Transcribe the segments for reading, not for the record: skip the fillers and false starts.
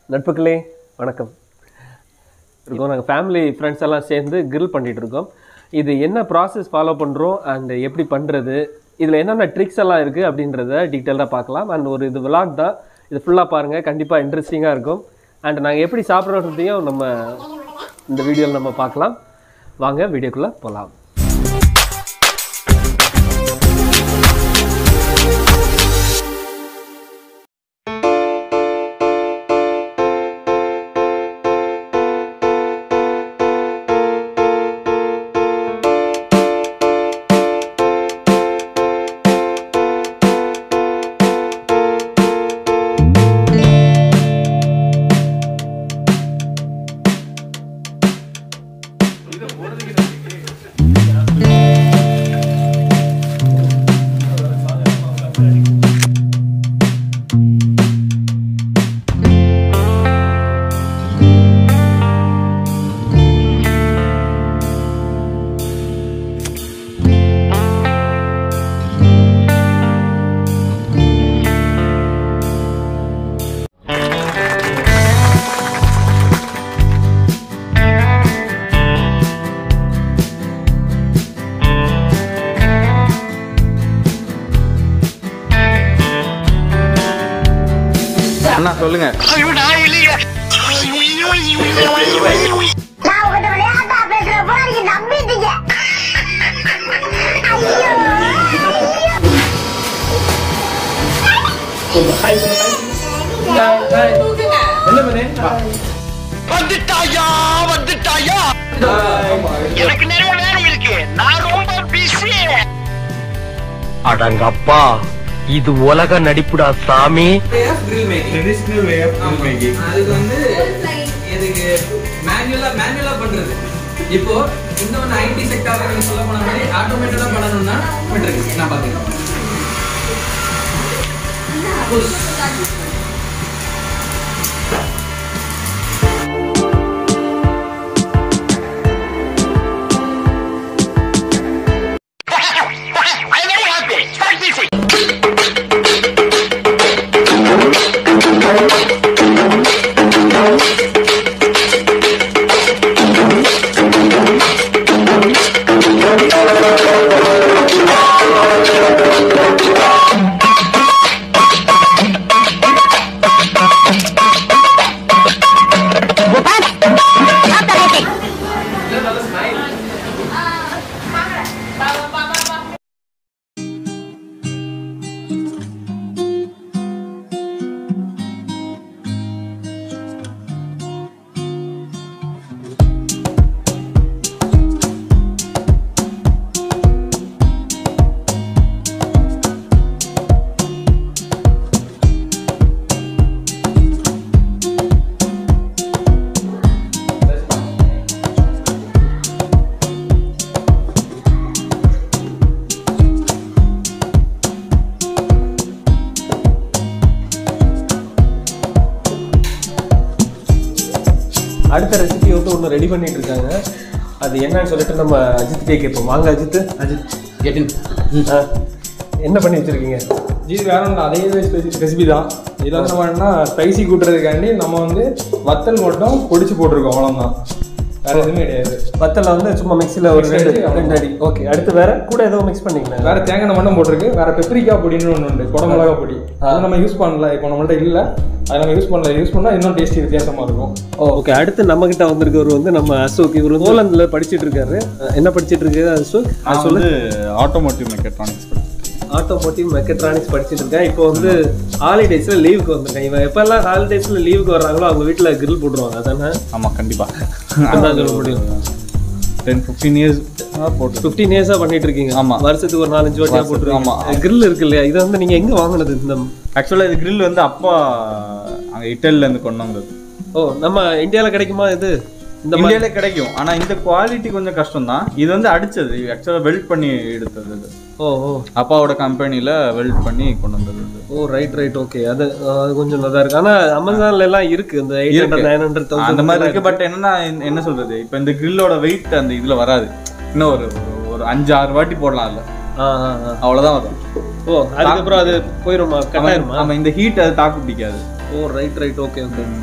நட்புகளே வணக்கம். நாங்கள் family friends எல்லாம் சேர்ந்து கிரில் பண்ணிகிட்டு இருக்கோம். இது என்ன ப்ராசஸ் ஃபாலோ பண்ணுறோம் அண்ட் எப்படி பண்ணுறது, இதில் என்னென்ன ட்ரிக்ஸ் எல்லாம் இருக்குது அப்படின்றத டீட்டெயிலாக பார்க்கலாம். அண்ட் ஒரு இது விலாக் தான், இது ஃபுல்லாக பாருங்கள், கண்டிப்பாக இன்ட்ரெஸ்டிங்காக இருக்கும். அண்ட் நாங்கள் எப்படி சாப்பிட்றதையும் நம்ம இந்த வீடியோவில் நம்ம பார்க்கலாம். வாங்க வீடியோக்குள்ளே போகலாம். அண்ணா சொல்லுங்க. வந்துட்டாயா வந்துட்டாயா, எனக்கு நிறைய வேலை இருக்கு, நான் ரொம்ப பிஸி. அடங்கப்பா, இது உலக நடிப்புடா சாமி. Traditional way of grill making. அதுக்கு வந்து இதுக்கு மேனுவலா பண்றது. இப்போ இன்னொரு ஐடி செக்டார்ல நீங்க சொல்ல போன மாதிரி ஆட்டோமேட்டடா பண்ணனும்னா பண்றது நான் பாத்துக்கிறேன். அடுத்த ரெசிபி வந்து ஒன்று ரெடி பண்ணிட்டு இருக்காங்க. அது என்னன்னு சொல்லிட்டு நம்ம அஜித்கே கேட்போம். வாங்க அஜித். என்ன பண்ணி வச்சிருக்கீங்க? இது வேற ஒன்று அதே ரெசிபி தான். இதில் வந்து நம்ம என்னன்னா ஸ்பைசி கூட்டுறதுக்காண்டி நம்ம வந்து வத்தல் மட்டும் பொடிச்சு போட்டிருக்கோம், அவ்வளோதான், வேற எதுவுமே கிடையாது. வத்தலை வந்து சும்மா மிக்சியில் ஒரு ரெண்டு அடி. ஓகே, அடுத்து வேற கூட ஏதோ மிக்ஸ் பண்ணிக்கலாம். வேற தேங்காய் மட்டும் போட்டிருக்கு. வேற பெப்ரிக்கா பொடின்னு ஒன்று உண்டு, குடமிளகா பொடி. அதை நம்ம யூஸ் பண்ணல, இப்போ நம்மள்ட்ட இல்லை, அதை நம்ம யூஸ் பண்ணால் இன்னும் டேஸ்டி வித்தியாசமாக இருக்கும். ஓகே, அடுத்து நம்ம கிட்ட வந்திருக்கவர் வந்து நம்ம அசோக். இவர் வந்து போலந்தில் படிச்சுட்டு இருக்காரு. என்ன படிச்சுட்டு இருக்காரு அசோக்? நான் வந்து ஆட்டோமோட்டிவ் மெக்காட்ரானிக்ஸ் படிச்சுட்டு இருக்கேன். இப்போ வந்து ஹாலிடேஸ்ல லீவுக்கு வந்திருக்கேன். இவன் எப்பெல்லாம் ஹாலிடேஸ்ல லீவுக்கு வர்றாங்களோ அவங்க வீட்டில் கிரில் போட்டுருவாங்க. அதானே? ஆமாம், கண்டிப்பாக. அதான் சொல்ல முடியும். 10-15 இயர்ஸ் 15 இயர்ஸாக பண்ணிட்டு இருக்கீங்க. ஆமாம், வருஷத்துக்கு ஒரு 4-5 வாட்டியாக போட்டுருக்கீங்க. ஆமாம், கிரில் இருக்கு இல்லையா, இது வந்து நீங்கள் எங்கே வாங்கினது? இந்த ஆக்சுவலாக இது கிரில் வந்து அப்பா அங்கே இட்டலிலேருந்து கொண்டு வந்தது. ஓ, நம்ம இந்தியாவில் கிடைக்குமா இது? இந்த இந்தியாவிலே கிடைக்கும், ஆனால் இந்த குவாலிட்டி கொஞ்சம் கஷ்டம் தான். இது வந்து அடிச்சது, ஆக்சுவலாக வெல்ட் பண்ணி எடுத்தது. இது அப்பாவோட கம்பெனியில் வெல்ட் பண்ணி கொண்டு வந்தது. ஓ, ரைட். ஓகே, அது கொஞ்சம் நல்லா இருக்கு. ஆனால் அமேசான்ல எல்லாம் இருக்கு இந்த 800-900 அந்த மாதிரி இருக்கு. பட் என்னன்னா, என்ன சொல்றது, இப்போ இந்த கிரில்லோட வெயிட் அந்த இதுல வராது. இன்னும் ஒரு 5-6 வாட்டி போடலாம் இல்லை, அவ்வளோதான் வரும். ஓ, அதுக்கப்புறம் அது போயிடுமா? ஆமாம், இந்த ஹீட் அது தாக்கு பிடிக்காது. Oh, right. ஓகே.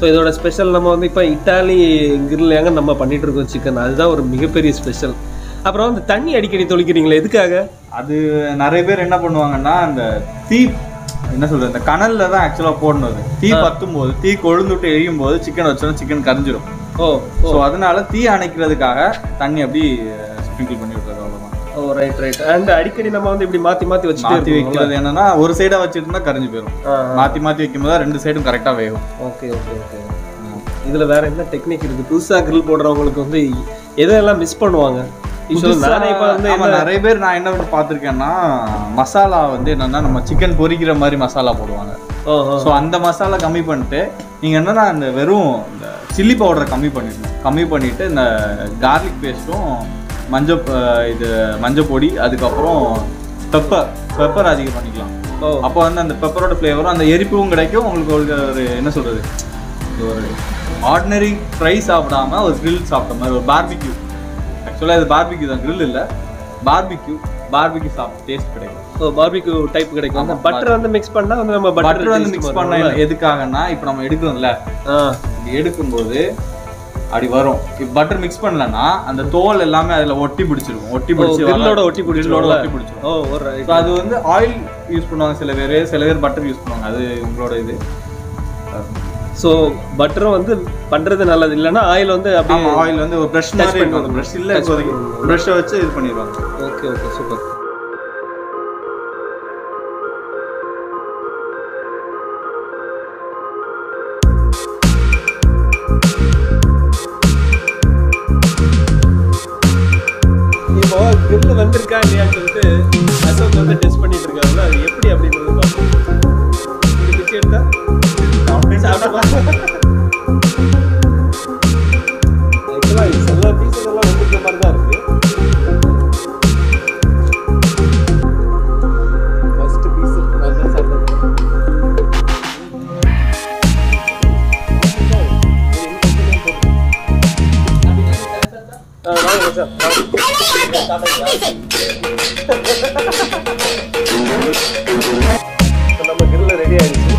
ஸோ இதோட ஸ்பெஷல் நம்ம வந்து இப்போ இட்டாலி கிரில்லையாங்க நம்ம பண்ணிட்டு இருக்கோம் சிக்கன், அதுதான் ஒரு மிகப்பெரிய ஸ்பெஷல். அப்புறம் வந்து தண்ணி அடிக்கடி தொளிக்கிறீங்களா, எதுக்காக? அது நிறைய பேர் என்ன பண்ணுவாங்கன்னா அந்த தீ என்ன சொல்றது இந்த கனல்ல தான் ஆக்சுவலா போடணும். தீ பத்தும் போது தீ கொழுந்துட்டு எரியும் போது சிக்கன் வச்சோன்னா சிக்கன் கரிஞ்சிடும். ஸோ அதனால தீ அணைக்கிறதுக்காக தண்ணி அப்படி ஸ்ப்ரிங்கிள் பண்ணி விட்டுறது அவ்வளோதான். ஓ ரைட் ரைட். அண்ட் அடிக்கடி நம்ம வந்து இப்படி மாற்றி மாற்றி வைக்கிறது என்னன்னா ஒரு சைடாக வச்சுட்டு இருந்தால் கரிஞ்சு போயிடும். மாற்றி வைக்கும்போது ரெண்டு சைடும் கரெக்டாக வேகும். Okay okay okay. இதில் வேற என்ன டெக்னிக் இருக்குது? புதுசாக கிரில் போடுறவங்களுக்கு வந்து எதெல்லாம் மிஸ் பண்ணுவாங்க? நிறைய பேர் நான் என்ன பார்த்துருக்கேன்னா மசாலா வந்து என்னன்னா நம்ம சிக்கன் பொரிக்கிற மாதிரி மசாலா போடுவாங்க. ஸோ அந்த மசாலா கம்மி பண்ணிட்டு நீங்கள் என்னன்னா இந்த வெறும் இந்த சில்லி பவுடரை கம்மி பண்ணிட்டு இந்த கார்லிக் பேஸ்ட்டும் மஞ்சள் பொடி அதுக்கப்புறம் பெப்பர் அதிகம் பண்ணிக்கலாம். அப்போ வந்து அந்த பெப்பரோட ஃப்ளேவரும் அந்த எரிப்பும் கிடைக்கும் உங்களுக்கு. ஒரு என்ன சொல்றது ஒரு ஆர்டினரி ஃப்ரை சாப்பிடாம ஒரு கிரில் சாப்பிட்ட மாதிரி ஒரு பார்பிக்யூ. ஆக்சுவலாக இது பார்பிக்யூ தான், கிரில் இல்லை, பார்பிக்யூ சாப்பிட்டு டேஸ்ட் கிடைக்கும். ஸோ பார்பிக்யூ டைப் கிடைக்கும். அந்த பட்டர் வந்து மிக்ஸ் பண்ணால் வந்து நம்ம பட்டர் வந்து மிக்ஸ் பண்ண எதுக்காகன்னா இப்போ நம்ம எடுக்கிறோம்ல, எடுக்கும்போது அப்படி வரும். இப்போ பட்டர் மிக்ஸ் பண்ணலன்னா அந்த தோல் எல்லாமே அதில் ஒட்டி பிடிச்சிடும். ஒட்டி பிடிச்சிடும். அது வந்து ஆயில் யூஸ் பண்ணுவாங்க சில பேர் பட்டர் யூஸ் பண்ணுவாங்க. அது உங்களோட இது. ஸோ பட்டரும் வந்து பண்ணுறது நல்லது, இல்லைன்னா ஆயில் வந்து அப்படியே ஆயில் வந்து ஒரு ப்ரஷ் மாதிரி இருக்கும். ப்ரஷ் இல்லை, இப்போதைக்கு ப்ரஷ்ஷை வச்சு இது பண்ணிடுவாங்க. Okay okay super. இப்போ கிரில் வந்திருக்கா இல்லையான்னு சொல்லிட்டு அசோக் வந்து டெஸ்ட் பண்ணிட்டு இருக்காங்களா, அது எப்படி அப்படின்றது பார்ப்போம். இது பிச்சு எடுத்தா எல்லா பீஸஸ் எல்லாம் வந்துருக்க மாதிரி தான் இருக்கு. ஃபர்ஸ்ட் பீஸ் வந்து சாப்பிடுறேன். நம்ம கிரில் ரெடி ஆயிடுச்சு.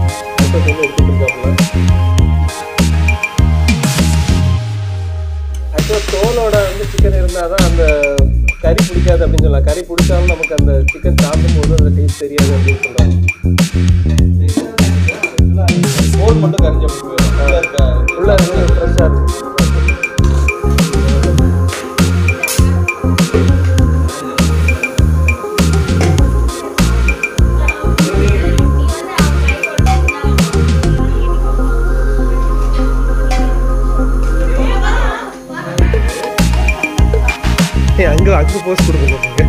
ஆக்சுவலாக தோலோட வந்து சிக்கன் இருந்தால் தான் அந்த கறி பிடிக்காது அப்படின்னு சொல்லலாம். கறி பிடிச்சாலும் நமக்கு அந்த சிக்கன் சாப்பிடும் போது அந்த டேஸ்ட் தெரியாது அப்படின்னு சொல்கிறாங்க. தோல் மட்டும் கரிஞ்ச உள்ள ஃப்ரெஷ்ஷாக இருக்கும். அங்கே போஸ்ட் கொடுக்க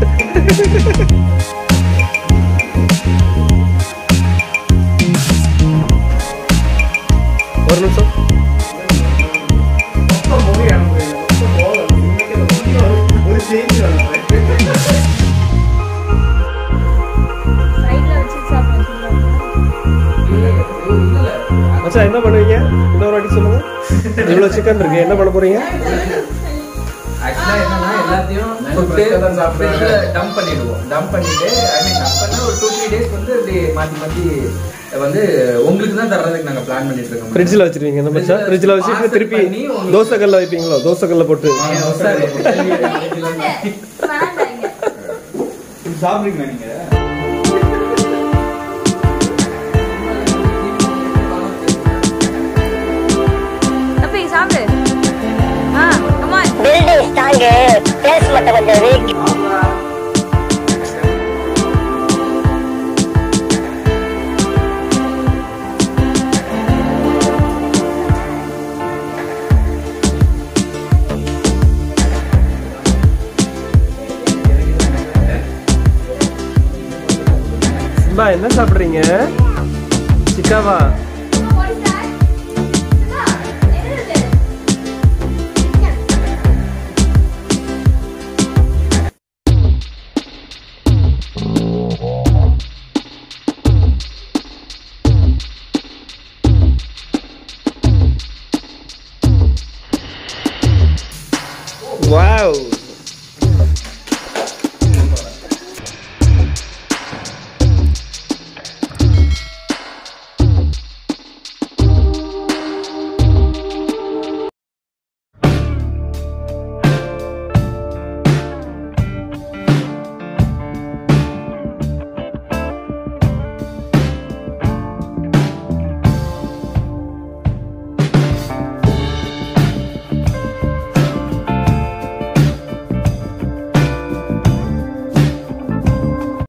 ஒரு நிமிஷம். மச்சான் என்ன பண்ணுவீங்க? இன்னொரு வாட்டி சொல்லுங்க. இவ்வளோ சிக்கன் இருக்கு, என்ன பண்ண போறீங்க? ஆக்சுவலா என்னன்னா எல்லாத்தையும் டம்ப் பண்ணிடுவோம். டம்ப் பண்ணிட்டு ஒரு 2-3 டேஸ் வந்து இப்படி மாற்றி வந்து உங்களுக்கு தான் தர்றதுக்கு நாங்கள் பிளான் பண்ணிட்டு இருக்கோம். ஃப்ரிட்ஜில் வச்சிருவீங்க நம்ம சார்? ஃப்ரிட்ஜில் வச்சுட்டு திருப்பி தோசைக்கல்ல வைப்பீங்களோ? தோசைக்கல்ல போட்டு சாப்பிடுங்க நீங்க. பில்டிங் ஸ்ட்ராங், பேஸ் மட்டும் கொஞ்சம் வீக். என்ன சாப்பிடுறீங்க? சிக்காவா?